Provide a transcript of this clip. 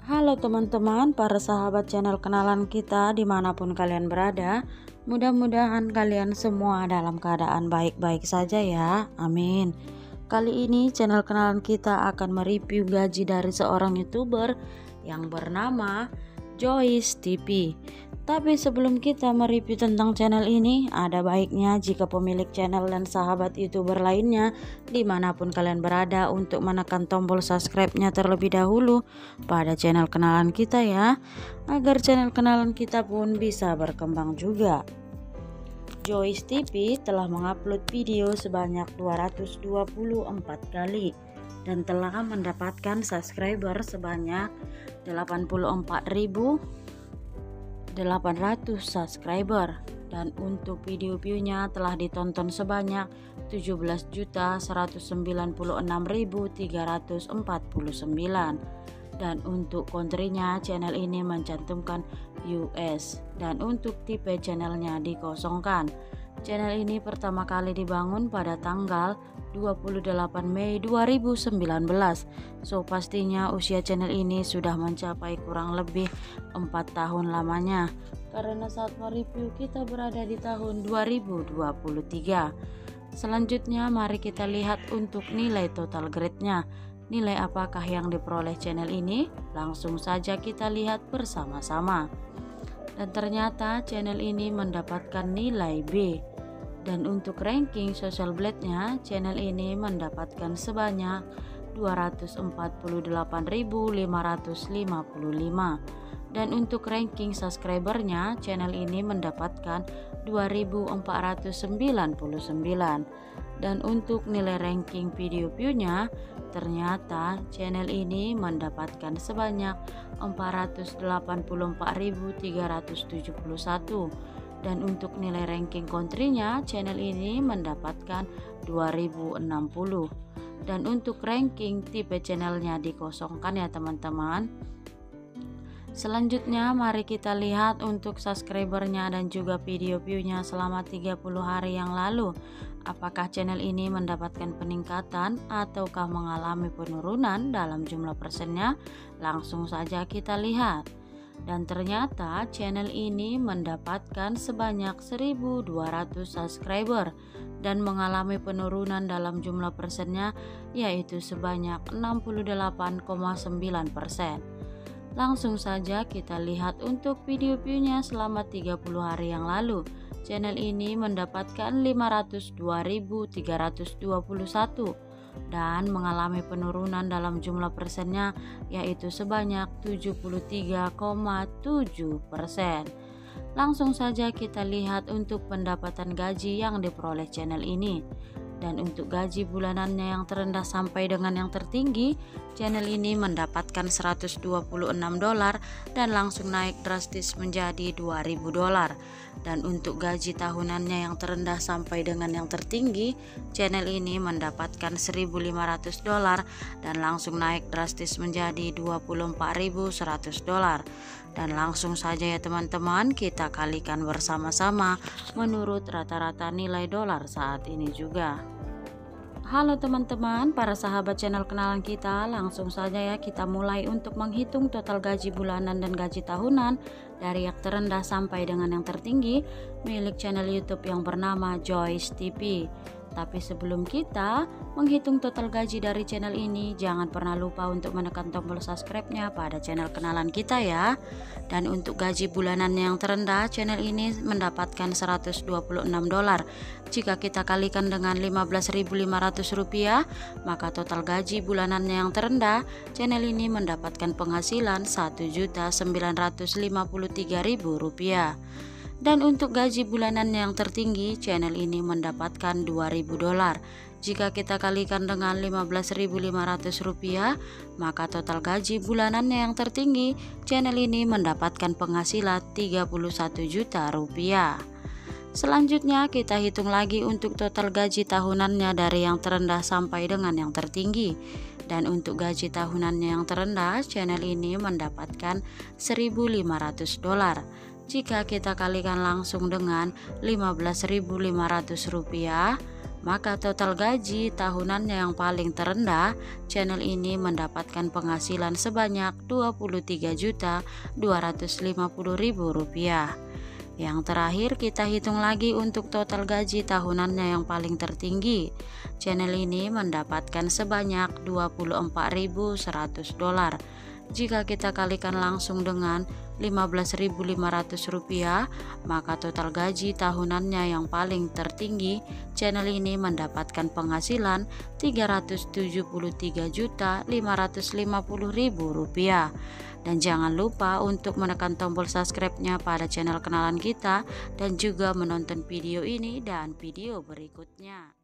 Halo teman-teman, para sahabat channel kenalan kita dimanapun kalian berada. Mudah-mudahan kalian semua dalam keadaan baik-baik saja ya, amin. Kali ini channel kenalan kita akan mereview gaji dari seorang youtuber yang bernama Joyce TV. Tapi sebelum kita mereview tentang channel ini, ada baiknya jika pemilik channel dan sahabat youtuber lainnya dimanapun kalian berada untuk menekan tombol subscribe-nya terlebih dahulu pada channel kenalan kita ya, agar channel kenalan kita pun bisa berkembang juga. Joyce TV telah mengupload video sebanyak 224 kali dan telah mendapatkan subscriber sebanyak 84.800 subscriber, dan untuk video view-nya telah ditonton sebanyak 17.196.349, dan untuk country-nya channel ini mencantumkan US, dan untuk tipe channelnya dikosongkan. Channel ini pertama kali dibangun pada tanggal 28 Mei 2019. So pastinya usia channel ini sudah mencapai kurang lebih 4 tahun lamanya, karena saat mereview kita berada di tahun 2023. Selanjutnya mari kita lihat untuk nilai total grade-nya. Nilai apakah yang diperoleh channel ini? Langsung saja kita lihat bersama-sama. Dan ternyata channel ini mendapatkan nilai B. Dan untuk ranking social blade-nya, channel ini mendapatkan sebanyak 248.555. Dan untuk ranking subscribernya, channel ini mendapatkan 2.499. Dan untuk nilai ranking video view-nya, ternyata channel ini mendapatkan sebanyak 484.371. Dan untuk nilai ranking country-nya, channel ini mendapatkan 2060. Dan untuk ranking tipe channelnya dikosongkan ya teman-teman. Selanjutnya mari kita lihat untuk subscribernya dan juga video view-nya selama 30 hari yang lalu. Apakah channel ini mendapatkan peningkatan ataukah mengalami penurunan dalam jumlah persennya? Langsung saja kita lihat. Dan ternyata channel ini mendapatkan sebanyak 1.200 subscriber dan mengalami penurunan dalam jumlah persennya, yaitu sebanyak 68,9%. Langsung saja kita lihat untuk video view-nya selama 30 hari yang lalu. Channel ini mendapatkan 502.321 dan mengalami penurunan dalam jumlah persennya, yaitu sebanyak 73,7%. Langsung saja kita lihat untuk pendapatan gaji yang diperoleh channel ini. Dan untuk gaji bulanannya yang terendah sampai dengan yang tertinggi, channel ini mendapatkan $126 dan langsung naik drastis menjadi $2.000. Dan untuk gaji tahunannya yang terendah sampai dengan yang tertinggi, channel ini mendapatkan $1.500 dan langsung naik drastis menjadi $24.100. Dan langsung saja ya teman-teman, kita kalikan bersama-sama menurut rata-rata nilai dolar saat ini juga. Halo teman-teman, para sahabat channel kenalan kita, langsung saja ya kita mulai untuk menghitung total gaji bulanan dan gaji tahunan dari yang terendah sampai dengan yang tertinggi milik channel YouTube yang bernama Joyce TV. Tapi sebelum kita menghitung total gaji dari channel ini, jangan pernah lupa untuk menekan tombol subscribe-nya pada channel kenalan kita ya. Dan untuk gaji bulanannya yang terendah, channel ini mendapatkan $126. Jika kita kalikan dengan Rp15.500, maka total gaji bulanannya yang terendah, channel ini mendapatkan penghasilan Rp1.953.000. Dan untuk gaji bulanannya yang tertinggi, channel ini mendapatkan $2.000. Jika kita kalikan dengan Rp15.500, maka total gaji bulanannya yang tertinggi, channel ini mendapatkan penghasilan Rp31 juta. Selanjutnya kita hitung lagi untuk total gaji tahunannya dari yang terendah sampai dengan yang tertinggi. Dan untuk gaji tahunannya yang terendah, channel ini mendapatkan $1.500. Jika kita kalikan langsung dengan Rp15.500, maka total gaji tahunannya yang paling terendah, channel ini mendapatkan penghasilan sebanyak Rp23.250.000. Yang terakhir kita hitung lagi untuk total gaji tahunannya yang paling tertinggi. Channel ini mendapatkan sebanyak $24.100. Jika kita kalikan langsung dengan Rp15.500, maka total gaji tahunannya yang paling tertinggi, channel ini mendapatkan penghasilan Rp373.550.000. Dan jangan lupa untuk menekan tombol subscribe-nya pada channel kenalan kita dan juga menonton video ini dan video berikutnya.